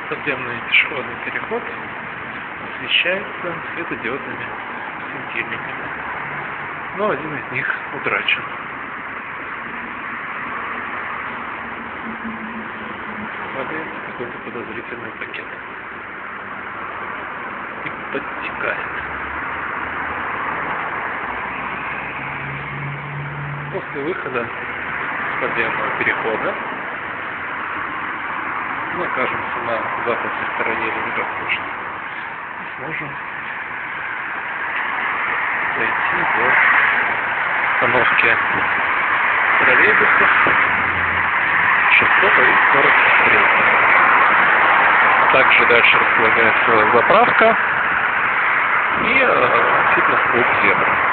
Подземный пешеходный переход освещается светодиодными светильниками, но один из них утрачен. Валяется какой-то подозрительный пакет и подтекает. После выхода с подземного перехода мы окажемся на западной стороне Ленинградской и сможем дойти до остановки троллейбусов 6 и 43. Также дальше располагается заправка и фитнес-клуб «Зебра».